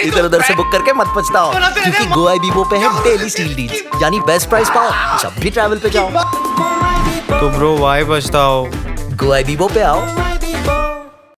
इधर उधर से बुक करके मत पछताओ, क्योंकि GoIbibo पे है डेली स्टील डील्स, यानी बेस्ट प्राइस पाओ जब भी ट्रैवल पे जाओ। तो ब्रो वाई पछताओ? GoIbibo पे आओ।